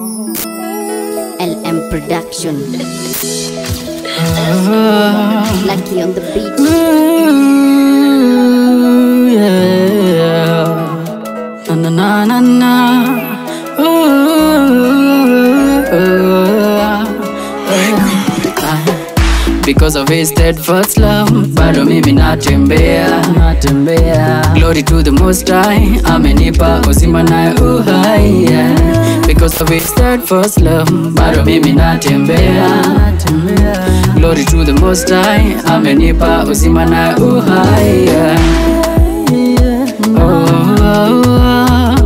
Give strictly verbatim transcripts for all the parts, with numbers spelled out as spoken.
L M Production. Laki on the beat. Ooh, yeah. Na na na na na. Ooh, yeah. Because of his steadfast love, bado mimi natembea, natembea. Glory to the Most High, amenipa uzima na uhai, yeah. Because of his steadfast love, bado mimi natembea, natembea. Glory to the Most High, amenipa uzima na uhai, yeah. Oh, oh, oh, oh.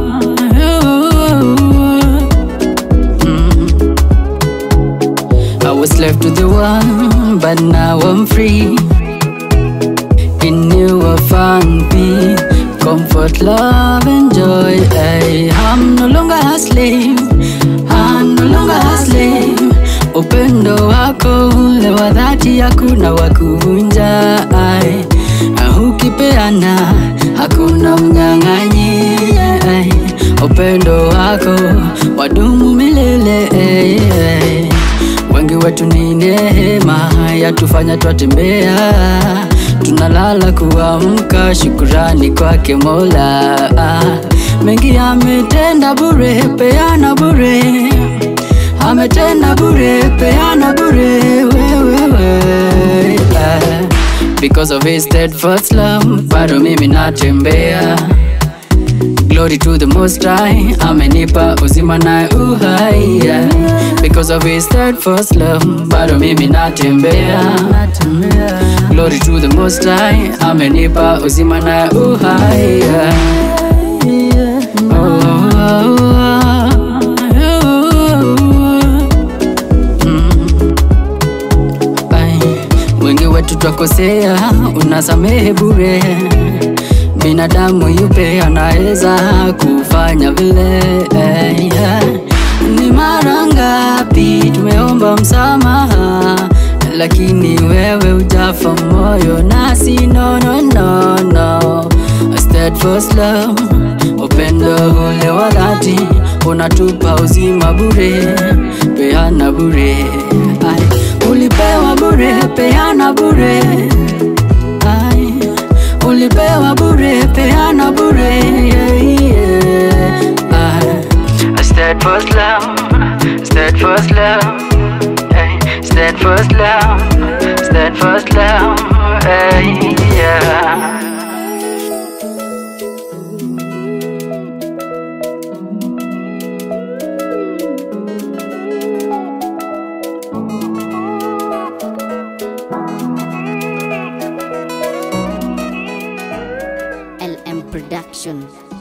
I was left to the one, but now I'm free. In you I found peace, comfort, love and joy. Ay, I'm no longer a slave, I'm no longer a slave. Upendo wako ule wa dhati, hakuna wa kuvunja. Ay, ukipeana hakuna mnyang'anyi. Ay, upendo wako wadumu milele. Ay, ay. Wengi wetu ni neema yatufanya twatembea, tunalala kuamka, shukurani kwake Mola. Mengi ametenda bure, peana bure, ametenda bure, peana bure, wewewe. Because of his steadfast love, bado mimi natembea. Glory to the Most High, amenipa uzima na uhai, yeah. Because of his steadfast love, bado mimi natembea, natembea. Glory to the Most High, amenipa uzima na uhai, yeah. Oh, oh, oh, oh. Mm. Ay, wengi wetu twakosea, unasamehe bure. Binadamu yupe anaweza kufanya vile, yeah. Ni mara ngapi tumeomba msamaha, lakini wewe hujafa moyo nasi, no no no no. A steadfast love, upendo ule wa dhati, unatupa uzima bure, peana bure. Ay, ulipewa bure, peana bure. Ay, ulipewa bure, peana bure, yeah, yeah. Ah, a steadfast love, steadfast love, hey. Steadfast love, steadfast love, hey, yeah. L M Production.